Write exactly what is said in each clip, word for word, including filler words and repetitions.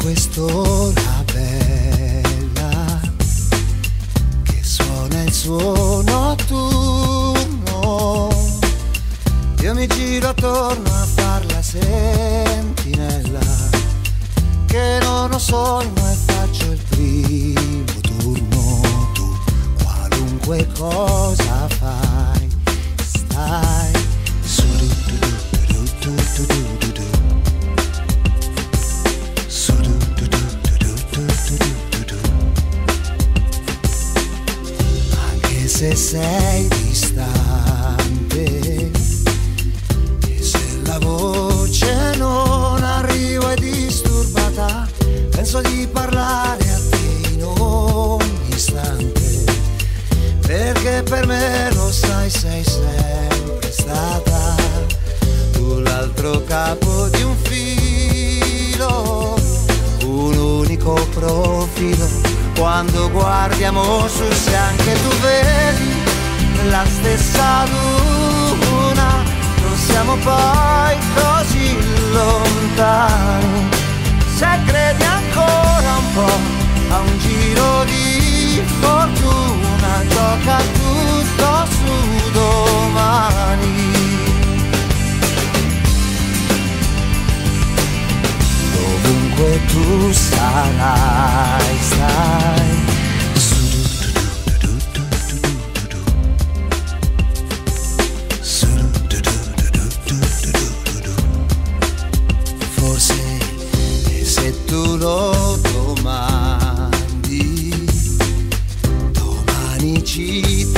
quest'ora bella che suona il suo notturno, io mi giro attorno a far la sentinella, che non ho sonno e faccio il primo turno. Tu qualunque cosa fai, stai su du du du du du du du du. Se sei distante e se la voce non arriva e disturbata, penso di parlare a te in ogni istante, perché per me lo sai, sei sempre stata tu l'altro capo di un filo, un unico profilo. Quando guardiamo su, se anche tu vedi la stessa luna, non siamo poi così lontani. Se credi ancora un po' a un giro di fortuna, gioca tutto su domani. Dovunque tu sarai, stai su du du du du du du, su du du du du du du. Forse se tu lo domandi, domani ci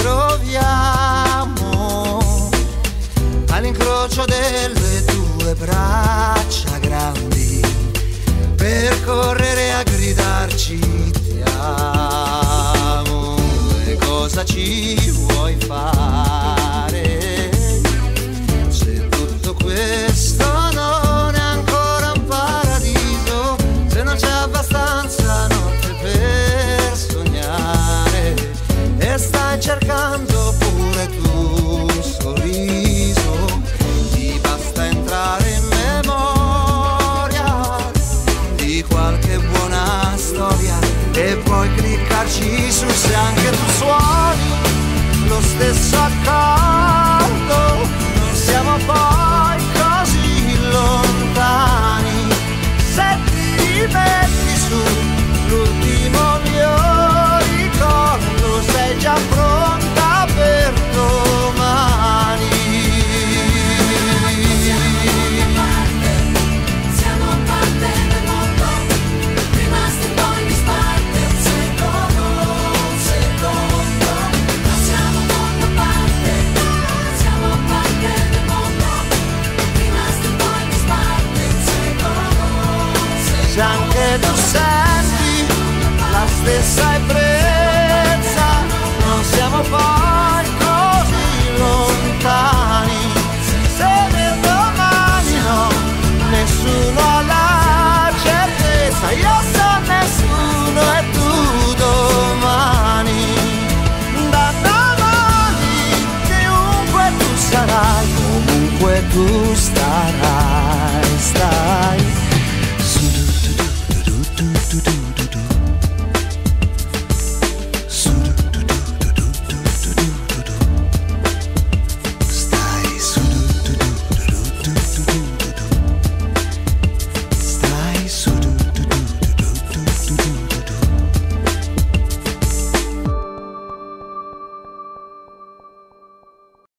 troviamo all'incrocio delle tue braccia grandi, per correre a gridarci ti amo. E cosa ci vuoi fare se tutto questo non è ancora un paradiso, se non c'è abbastanza notte per sognare e stai cercando pure tu un sorriso, ti basta entrare in qualche buona storia e poi cliccarci su, se anche tu suoni lo stesso accordo, non siamo poi così lontani. Se ti metti su l'ultimo mio ricordo, sei già pronta per domani. Se anche tu senti la stessa